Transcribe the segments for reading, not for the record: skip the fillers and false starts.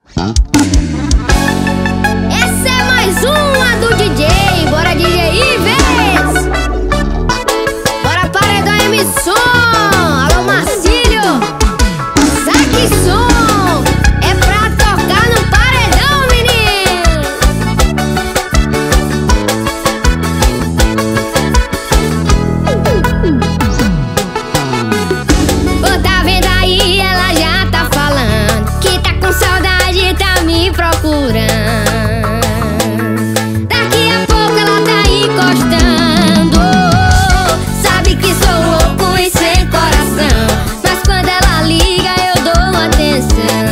Essa é mais uma do DJ. Bora, DJ Ivis. Bora, paredão emissão. Alô, Marcílio. Saque som. É pra tocar no paredão, menino. Ô, tá vendo aí? Ela já tá falando que tá com saudade, tá me procurando. Daqui a pouco ela tá encostando. Sabe que sou louco e sem coração, mas quando ela liga eu dou atenção.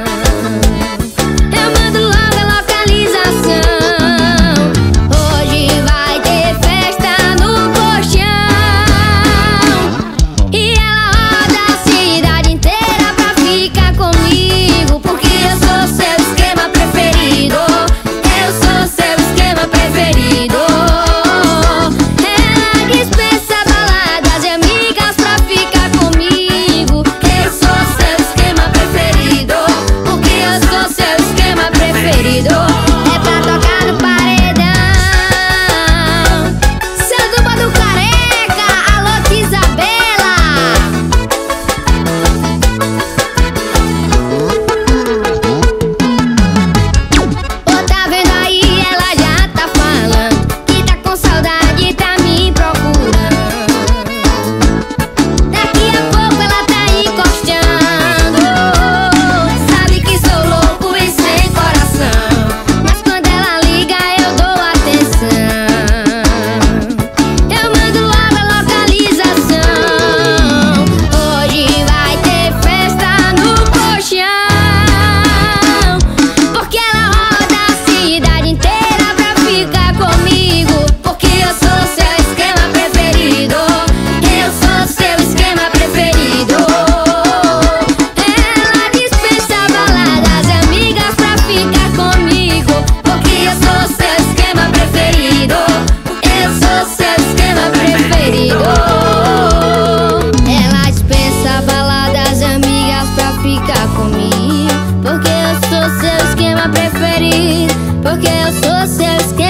Eu mando logo a localização. Hoje vai ter festa no colchão e ela roda a cidade inteira pra ficar comigo, porque eu sou seu esquema preferido. Eu sou seu esquema preferido. Ela dispensa baladas e amigas pra ficar comigo. Eu sou seu esquema preferido, porque eu sou seu esquema preferido. É pra tocar no paredão. Sanduba do Careca, alô Isabela. Ô, tá vendo aí? Ela já tá falando que tá com saudade, tá me procurando. Daqui a pouco ela tá encostando. Sabe que sou louco e sem coração, mas quando ela liga eu dou atenção. Eu mando logo a localização. Hoje vai ter festa no colchão, porque ela roda a cidade inteira pra ficar comigo, porque eu sou seu esquema preferido. Eu sou seu esquema preferido. Ela dispensa baladas e amigas pra ficar comigo, porque eu sou seu esquema preferido. Eu sou seu esquema preferido. Ela dispensa baladas e amigas pra ficar comigo, porque eu sou seu esquema preferido. Porque eu sou seu esquema